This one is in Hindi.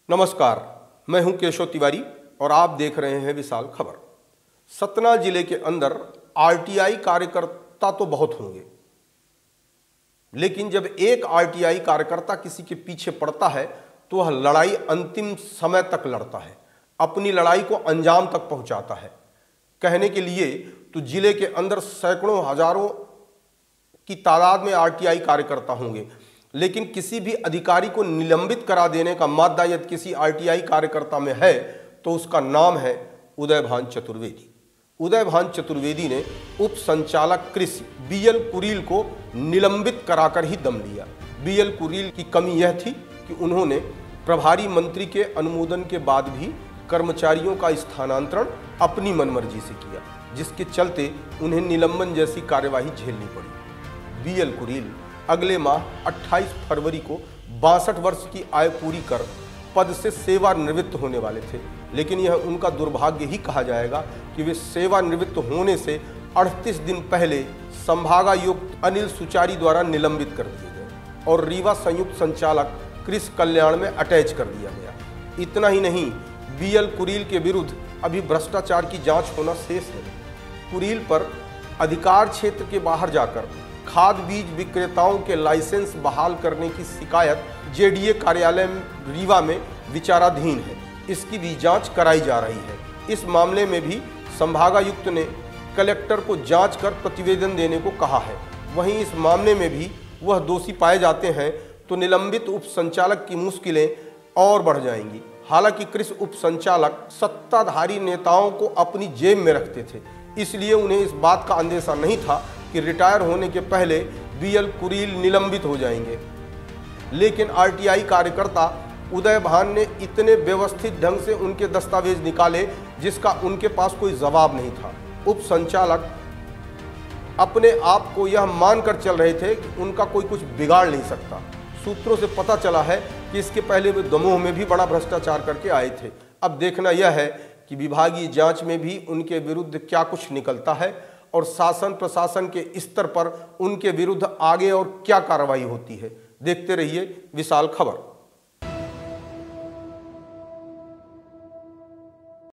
नमस्कार, मैं हूं केशव तिवारी और आप देख रहे हैं विशाल खबर। सतना जिले के अंदर आरटीआई कार्यकर्ता तो बहुत होंगे, लेकिन जब एक आरटीआई कार्यकर्ता किसी के पीछे पड़ता है तो वह लड़ाई अंतिम समय तक लड़ता है, अपनी लड़ाई को अंजाम तक पहुंचाता है। कहने के लिए तो जिले के अंदर सैकड़ों हजारों की तादाद में आरटीआई कार्यकर्ता होंगे, लेकिन किसी भी अधिकारी को निलंबित करा देने का मादा यदि किसी आरटीआई कार्यकर्ता में है तो उसका नाम है उदयभान चतुर्वेदी। उदयभान चतुर्वेदी ने उप संचालक कृषि बीएल कुरील को निलंबित कराकर ही दम लिया। बीएल कुरील की कमी यह थी कि उन्होंने प्रभारी मंत्री के अनुमोदन के बाद भी कर्मचारियों का स्थानांतरण अपनी मनमर्जी से किया, जिसके चलते उन्हें निलंबन जैसी कार्यवाही झेलनी पड़ी। बीएल कुरील अगले माह 28 फरवरी को 62 वर्ष की आयु पूरी कर पद से सेवानिवृत्त होने वाले थे, लेकिन यह उनका दुर्भाग्य ही कहा जाएगा कि वे सेवानिवृत्त होने से 38 दिन पहले संभागायुक्त अनिल सुचारी द्वारा निलंबित कर दिए गए और रीवा संयुक्त संचालक कृषि कल्याण में अटैच कर दिया गया। इतना ही नहीं, बीएल कुरील के विरुद्ध अभी भ्रष्टाचार की जांच होना शेष है। कुरील पर अधिकार क्षेत्र के बाहर जाकर खाद बीज विक्रेताओं के लाइसेंस बहाल करने की शिकायत जेडीए कार्यालय रीवा में विचाराधीन है। इसकी भी जांच कराई जा रही है। इस मामले में भी संभागायुक्त ने कलेक्टर को जांच कर प्रतिवेदन देने को कहा है। वहीं इस मामले में भी वह दोषी पाए जाते हैं तो निलंबित उप संचालक की मुश्किलें और बढ़ जाएंगी। हालांकि कृषि उप संचालक सत्ताधारी नेताओं को अपनी जेब में रखते थे, इसलिए उन्हें इस बात का अंदेशा नहीं था कि रिटायर होने के पहले बीएल कुरील निलंबित हो जाएंगे। लेकिन आरटीआई कार्यकर्ता उदयभान ने इतने व्यवस्थित ढंग से उनके दस्तावेज निकाले जिसका उनके पास कोई जवाब नहीं था। उप संचालक अपने आप को यह मानकर चल रहे थे कि उनका कोई कुछ बिगाड़ नहीं सकता। सूत्रों से पता चला है कि इसके पहले वे दमोह में भी बड़ा भ्रष्टाचार करके आए थे। अब देखना यह है कि विभागीय जांच में भी उनके विरुद्ध क्या कुछ निकलता है और शासन प्रशासन के स्तर पर उनके विरुद्ध आगे और क्या कार्रवाई होती है। देखते रहिए विशाल खबर।